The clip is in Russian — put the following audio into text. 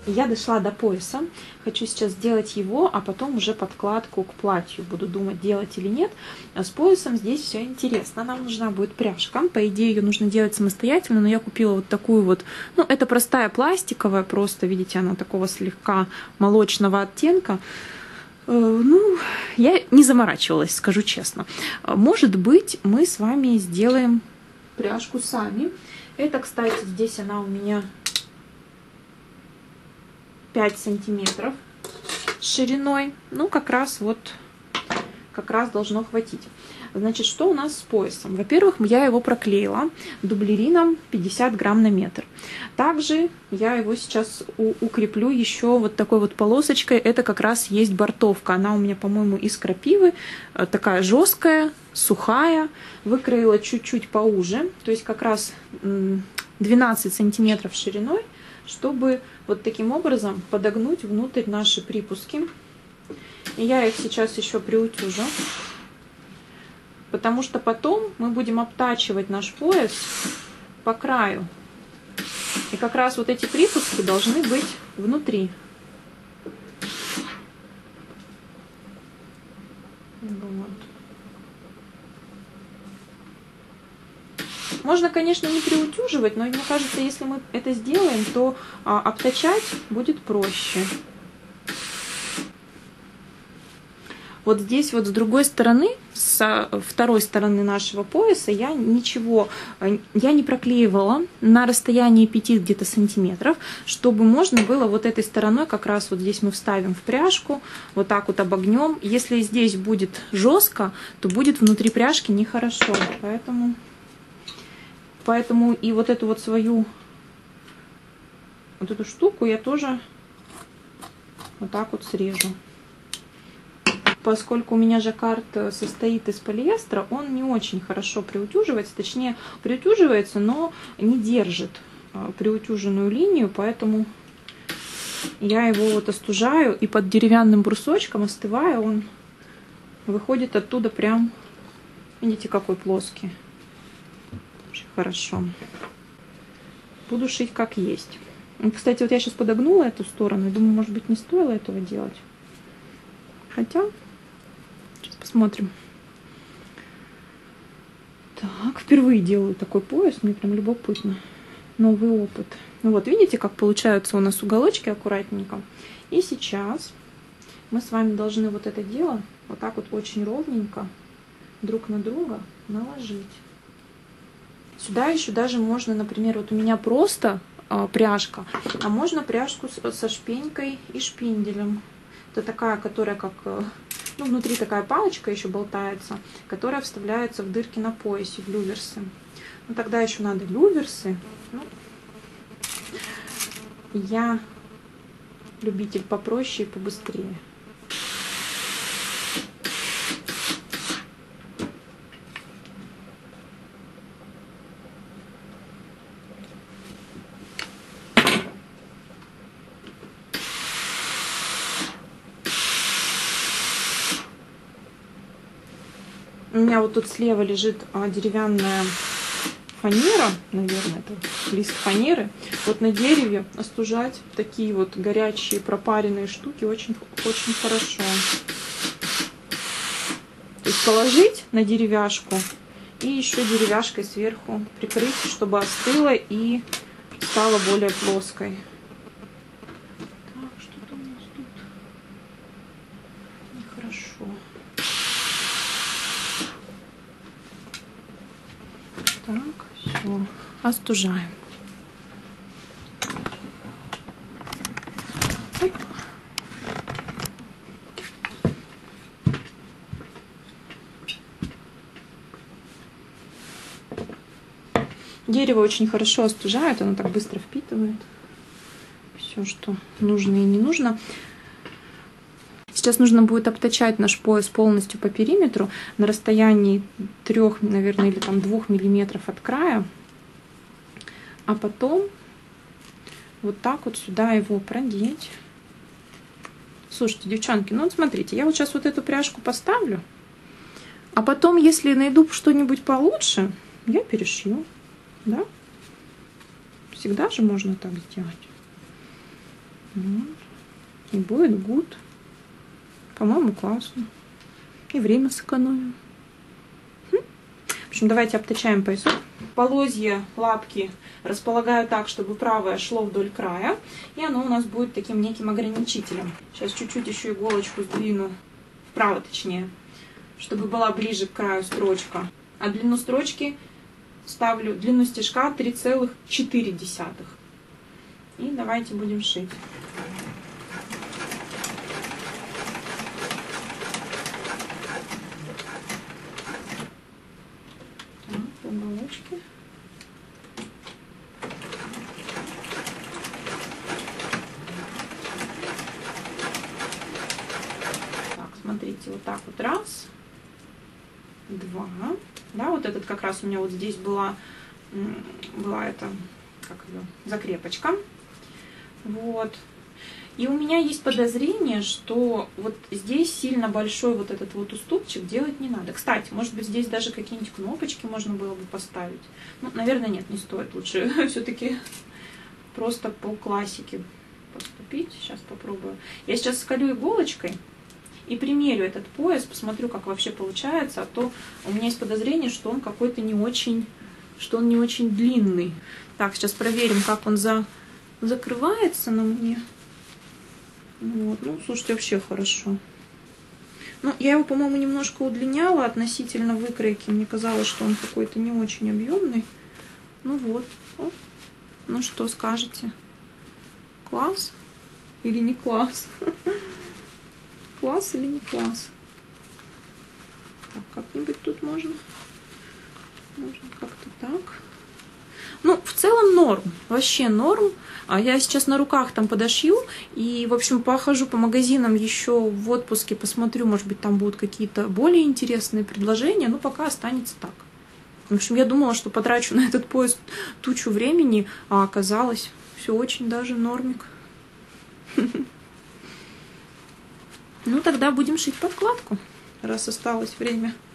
Я дошла до пояса, хочу сейчас сделать его, а потом уже подкладку к платью. Буду думать, делать или нет. А с поясом здесь все интересно. Нам нужна будет пряжка. По идее, ее нужно делать самостоятельно, но я купила вот такую вот, ну, это простая пластиковая, просто, видите, она такого слегка молочного оттенка. Ну, я не заморачивалась, скажу честно. Может быть, мы с вами сделаем пряжку сами. Это, кстати, здесь она у меня 5 сантиметров шириной. Ну, как раз должно хватить. Значит, что у нас с поясом? Во-первых, я его проклеила дублерином 50 грамм на метр. Также я его сейчас укреплю еще вот такой вот полосочкой. Это как раз есть бортовка. Она у меня, по-моему, из крапивы. Такая жесткая, сухая. Выкроила чуть-чуть поуже. То есть как раз 12 сантиметров шириной, чтобы вот таким образом подогнуть внутрь наши припуски. И я их сейчас еще приутюжу, потому что потом мы будем обтачивать наш пояс по краю. И как раз вот эти припуски должны быть внутри. Вот. Можно, конечно, не приутюживать, но мне кажется, если мы это сделаем, то обтачать будет проще. Вот здесь вот с другой стороны, с второй стороны нашего пояса, я не проклеивала на расстоянии 5 где-то сантиметров, чтобы можно было вот этой стороной, как раз вот здесь мы вставим в пряжку, вот так вот обогнем. Если здесь будет жестко, то будет внутри пряжки нехорошо. Поэтому и вот эту вот свою вот эту штуку я тоже вот так вот срежу. Поскольку у меня жаккард состоит из полиэстера, он не очень хорошо приутюживается, точнее приутюживается, но не держит приутюженную линию, поэтому я его вот остужаю, и под деревянным брусочком, остывая, он выходит оттуда прям, видите, какой плоский. Очень хорошо. Буду шить как есть. Кстати, вот я сейчас подогнула эту сторону, думаю, может быть, не стоило этого делать. Хотя, сейчас посмотрим. Так, впервые делаю такой пояс, мне прям любопытно. Новый опыт. Ну вот, видите, как получаются у нас уголочки аккуратненько. И сейчас мы с вами должны вот это дело вот так вот очень ровненько друг на друга наложить. Сюда еще даже можно, например, вот у меня просто пряжка, а можно пряжку со шпенькой и шпинделем. Это такая, которая как, ну, внутри такая палочка еще болтается, которая вставляется в дырки на поясе, в люверсы. Ну, тогда еще надо люверсы. Ну, я любитель попроще и побыстрее. У меня вот тут слева лежит деревянная фанера, наверное, это лист фанеры. Вот на дереве остужать такие вот горячие пропаренные штуки очень, очень хорошо. То есть положить на деревяшку и еще деревяшкой сверху прикрыть, чтобы остыла и стала более плоской. Так, что-то у нас тут нехорошо. Так, все, остужаем. Оп. Дерево очень хорошо остужает, оно так быстро впитывает все, что нужно и не нужно. Сейчас нужно будет обтачать наш пояс полностью по периметру на расстоянии 3, наверное, или там 2 миллиметров от края. А потом вот так вот сюда его продеть. Слушайте, девчонки, ну вот смотрите, я вот сейчас вот эту пряжку поставлю, а потом, если найду что-нибудь получше, я перешью, да? Всегда же можно так сделать. И будет гуд. По-моему, классно. И время сэкономим. В общем, давайте обтачаем поясок. Полозья лапки располагаю так, чтобы правое шло вдоль края. И оно у нас будет таким неким ограничителем. Сейчас чуть-чуть еще иголочку сдвину. Вправо точнее. Чтобы была ближе к краю строчка. А длину строчки ставлю, длину стежка 3,4. И давайте будем шить. Так, уголочки. Так, смотрите, вот так вот раз, два. Да, вот этот как раз у меня вот здесь была эта, как ее, закрепочка. Вот. И у меня есть подозрение, что вот здесь сильно большой вот этот вот уступчик делать не надо. Кстати, может быть, здесь даже какие-нибудь кнопочки можно было бы поставить. Ну, наверное, нет, не стоит. Лучше все-таки просто по классике поступить. Сейчас попробую. Я сейчас скалю иголочкой и примерю этот пояс, посмотрю, как вообще получается. А то у меня есть подозрение, что он какой-то не очень, что он не очень длинный. Так, сейчас проверим, как он закрывается на мне. Вот, ну, слушайте, вообще хорошо. Ну, я его, по-моему, немножко удлиняла относительно выкройки. Мне казалось, что он какой-то не очень объемный. Ну вот. О. Ну, что скажете? Класс или не класс? Класс или не класс? Так, как-нибудь тут можно? Можно как-то так. Ну, в целом норм, вообще норм. А я сейчас на руках там подошью и, в общем, похожу по магазинам еще в отпуске, посмотрю, может быть, там будут какие-то более интересные предложения, но пока останется так. В общем, я думала, что потрачу на этот пояс тучу времени, а оказалось все очень даже нормик. Ну, тогда будем шить подкладку, раз осталось время.